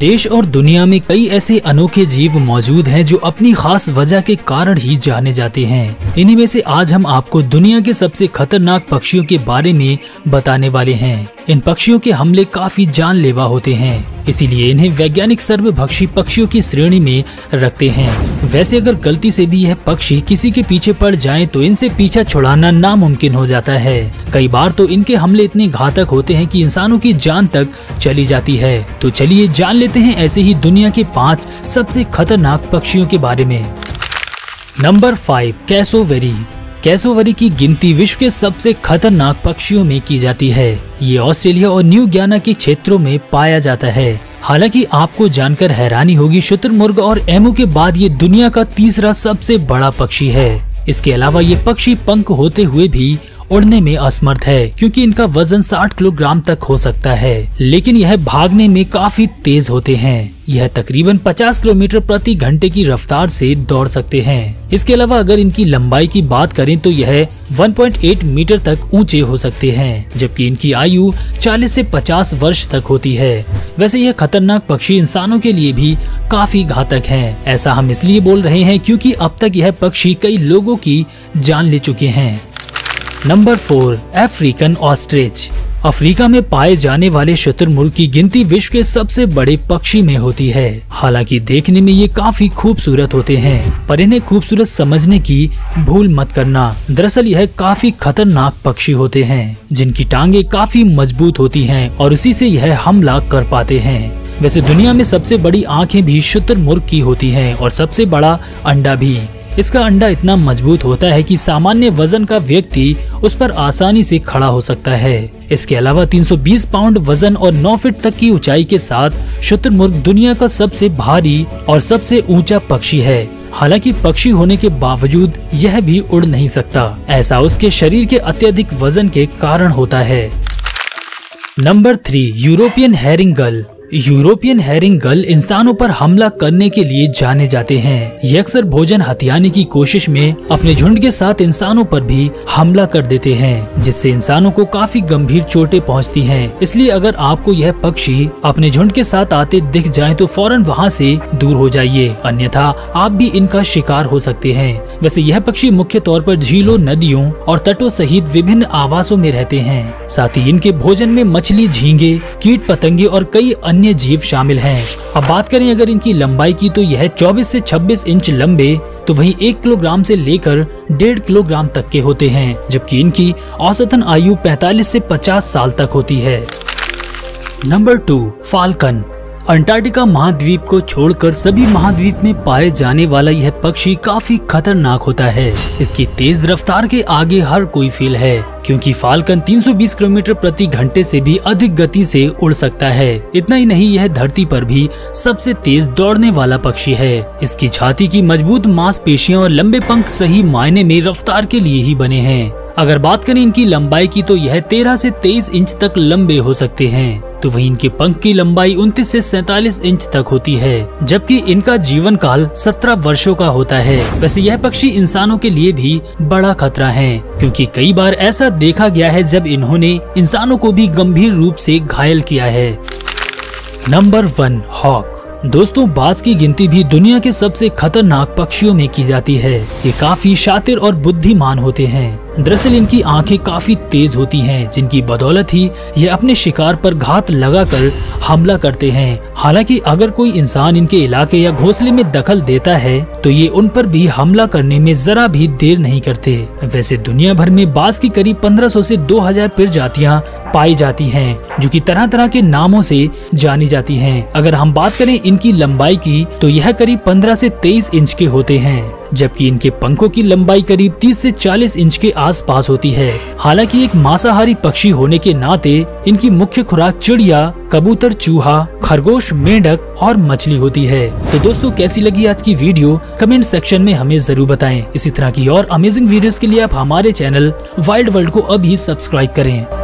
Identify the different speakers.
Speaker 1: देश और दुनिया में कई ऐसे अनोखे जीव मौजूद हैं जो अपनी खास वजह के कारण ही जाने जाते हैं। इन्हीं में से आज हम आपको दुनिया के सबसे खतरनाक पक्षियों के बारे में बताने वाले हैं। इन पक्षियों के हमले काफी जानलेवा होते हैं, इसीलिए इन्हें वैज्ञानिक सर्वभक्षी पक्षियों की श्रेणी में रखते हैं। वैसे अगर गलती से भी यह पक्षी किसी के पीछे पड़ जाएं तो इनसे पीछा छुड़ाना नामुमकिन हो जाता है। कई बार तो इनके हमले इतने घातक होते हैं कि इंसानों की जान तक चली जाती है। तो चलिए जान लेते हैं ऐसे ही दुनिया के 5 सबसे खतरनाक पक्षियों के बारे में। Number 5, cassowary. कैसोवेरी की गिनती विश्व के सबसे खतरनाक पक्षियों में की जाती है। ये ऑस्ट्रेलिया और न्यू गियाना के क्षेत्रों में पाया जाता है। हालांकि आपको जानकर हैरानी होगी, शुतुरमुर्ग और एमू के बाद ये दुनिया का तीसरा सबसे बड़ा पक्षी है। इसके अलावा ये पक्षी पंख होते हुए भी उड़ने में असमर्थ है, क्योंकि इनका वजन 60 किलोग्राम तक हो सकता है, लेकिन यह भागने में काफी तेज होते हैं। यह तकरीबन 50 किलोमीटर प्रति घंटे की रफ्तार से दौड़ सकते हैं। इसके अलावा अगर इनकी लंबाई की बात करें तो यह 1.8 मीटर तक ऊंचे हो सकते हैं, जबकि इनकी आयु 40 से 50 वर्ष तक होती है। वैसे यह खतरनाक पक्षी इंसानों के लिए भी काफी घातक है। ऐसा हम इसलिए बोल रहे हैं क्योंकि अब तक यह पक्षी कई लोगों की जान ले चुके हैं। Number 4, African ostrich. अफ्रीका में पाए जाने वाले शुतुरमुर्ग की गिनती विश्व के सबसे बड़े पक्षी में होती है। हालांकि देखने में ये काफी खूबसूरत होते हैं, पर इन्हें खूबसूरत समझने की भूल मत करना। दरअसल यह काफी खतरनाक पक्षी होते हैं, जिनकी टांगे काफी मजबूत होती हैं और उसी से यह हमला कर पाते हैं। वैसे दुनिया में सबसे बड़ी आंखें भी शुतुरमुर्ग की होती हैं और सबसे बड़ा अंडा भी। इसका अंडा इतना मजबूत होता है कि सामान्य वजन का व्यक्ति उस पर आसानी से खड़ा हो सकता है। इसके अलावा 320 पाउंड वजन और 9 फीट तक की ऊंचाई के साथ शुतुरमुर्ग दुनिया का सबसे भारी और सबसे ऊंचा पक्षी है। हालांकि पक्षी होने के बावजूद यह भी उड़ नहीं सकता। ऐसा उसके शरीर के अत्यधिक वजन के कारण होता है। Number 3, European herring gull. European herring gull इंसानों पर हमला करने के लिए जाने जाते हैं। ये अक्सर भोजन हथियाने की कोशिश में अपने झुंड के साथ इंसानों पर भी हमला कर देते हैं, जिससे इंसानों को काफी गंभीर चोटें पहुंचती हैं। इसलिए अगर आपको यह पक्षी अपने झुंड के साथ आते दिख जाएं तो फौरन वहां से दूर हो जाइए, अन्यथा आप भी इनका शिकार हो सकते हैं। वैसे यह पक्षी मुख्य तौर पर झीलों, नदियों और तटों सहित विभिन्न आवासों में रहते हैं। साथ ही इनके भोजन में मछली, झींगे, कीट पतंगे और कई अन्य जीव शामिल हैं। अब बात करें अगर इनकी लंबाई की तो यह 24 से 26 इंच लंबे, तो वहीं 1 किलोग्राम से लेकर 1.5 किलोग्राम तक के होते हैं, जबकि इनकी औसतन आयु 45 से 50 साल तक होती है। Number 2, falcon. अंटार्कटिका महाद्वीप को छोड़कर सभी महाद्वीप में पाए जाने वाला यह पक्षी काफी खतरनाक होता है। इसकी तेज रफ्तार के आगे हर कोई फेल है, क्योंकि फाल्कन 320 किलोमीटर प्रति घंटे से भी अधिक गति से उड़ सकता है। इतना ही नहीं, यह धरती पर भी सबसे तेज दौड़ने वाला पक्षी है। इसकी छाती की मजबूत मांसपेशियां और लंबे पंख सही मायने में रफ्तार के लिए ही बने हैं। अगर बात करें इनकी लंबाई की तो यह 13 से 23 इंच तक लंबे हो सकते हैं, तो वहीं इनके पंख की लंबाई 29 से 47 इंच तक होती है, जबकि इनका जीवन काल 17 वर्षों का होता है। वैसे यह पक्षी इंसानों के लिए भी बड़ा खतरा है, क्योंकि कई बार ऐसा देखा गया है जब इन्होंने इंसानों को भी गंभीर रूप से घायल किया है। Number 1, hawk. दोस्तों, बाज की गिनती भी दुनिया के सबसे खतरनाक पक्षियों में की जाती है। ये काफी शातिर और बुद्धिमान होते हैं। दरअसल इनकी आंखें काफी तेज होती हैं, जिनकी बदौलत ही ये अपने शिकार पर घात लगाकर हमला करते हैं। हालांकि अगर कोई इंसान इनके इलाके या घोंसले में दखल देता है तो ये उन पर भी हमला करने में जरा भी देर नहीं करते। वैसे दुनिया भर में बाज की करीब 1500 से 2000 प्रजातियां पाई जाती हैं, जो कि तरह तरह के नामों से जानी जाती हैं। अगर हम बात करें इनकी लंबाई की तो यह करीब 15 से 23 इंच के होते हैं, जबकि इनके पंखों की लंबाई करीब 30 से 40 इंच के आसपास होती है। हालांकि एक मांसाहारी पक्षी होने के नाते इनकी मुख्य खुराक चिड़िया, कबूतर, चूहा, खरगोश, मेंढक और मछली होती है। तो दोस्तों, कैसी लगी आज की वीडियो कमेंट सेक्शन में हमें जरूर बताएं। इसी तरह की और अमेजिंग वीडियोस के लिए आप हमारे चैनल वाइल्ड वर्ल्ड को अभी सब्सक्राइब करें।